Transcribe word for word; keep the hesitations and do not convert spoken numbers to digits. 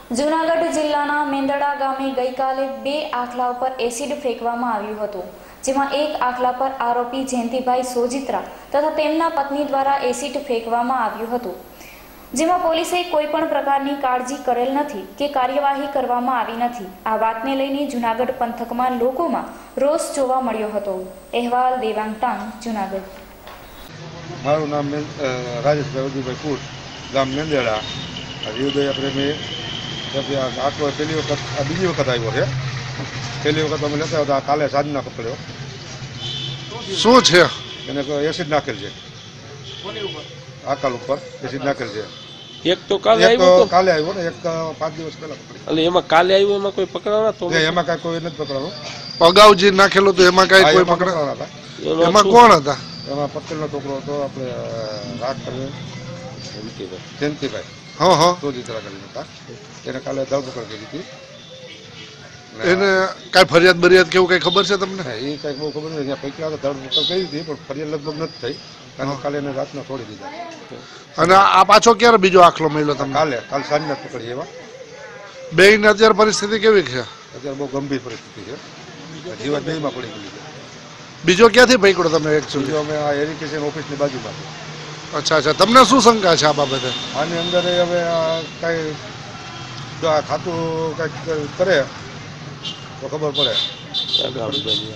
જૂનાગઢ જિલ્લાના મેંદડા ગામે ગઈકાલે બે આખલા ઉપર એસિડ ફેંકવામાં આવ્યું હતું, જેમાં એક આખલા પર આરોપી જયંતિભાઈ સોજિત્રા તથા તેમના પત્ની દ્વારા એસિડ ફેંકવામાં આવ્યું હતું, જેમાં પોલીસે કોઈ પણ પ્રકારની કાળજી કરેલ નથી કે કાર્યવાહી કરવામાં આવી નથી। આ વાતને લઈને જૂનાગઢ પંથકમાં લોકોમાં રોષ જોવા મળ્યો હતો। અહેવાલ દેવાંગ ટાંગ, જૂનાગઢ। મારું નામ રાજેશભાઈ ઉદયભાઈ કુટ, ગામ મેંદડા। હૃદય પ્રેમી આટલો પહેલી વખત આ બીજી વખત આવ્યો છે। પહેલી વખત અમે લેતા હતા, કાલે સાંજના પકડ્યો। શું છે એને એસિડ નાખેલ છે, આકાલ ઉપર એસિડ નાખેલ છે। એક તો કાલે એક આવ્યો તો કાલે આવ્યો ને, એક પાંચ દિવસ પહેલા પકડી। એટલે એમાં કાલે આવ્યો એમાં કોઈ પકડાણા તો એમાં કાંઈ કોઈ નથી પકડાણું। અગાઉ જે નાખેલું હતું એમાં કઈ કોઈ પકડા પકડાણા હતા। એમાં કોણ હતા? એમાં પટેલનો છોકરો હતો, આપણે રાગ કરે જયંતિભાઈ હા હા સોજિત્રા કરીને હતા। એને કાલે ધરપકડ કરી હતી। એને કઈ ફરિયાદ બરિયાદ કેવું કઈ ખબર છે તમને? એ કંઈક બહુ ખબર નથી, પૈકી ધરપકડ કરી હતી પણ ફરિયાદ લગભગ નથી થઈ, કારણ કાલે એને રાતના છોડી દીધા। અને આ પાછો ક્યારે બીજો આખલો મળ્યો તમને? કાલે કાલે સાંજના પકડી એવા। બે ની અત્યારે પરિસ્થિતિ કેવી છે? અત્યારે બહુ ગંભીર પરિસ્થિતિ છે, જીવન બેમાં પડી ગઈ છે। બીજો ક્યાંથી પકડ્યો તમે એકચ્યુઅલી? બીજો અમે આ એજ્યુકેશન ઓફિસની બાજુમાં છે। અચ્છા અચ્છા, તમને શું શંકા છે આ બાબતે? આની અંદર હવે કાંઈ જો આ ખાતું કાંઈક કરે તો ખબર પડે।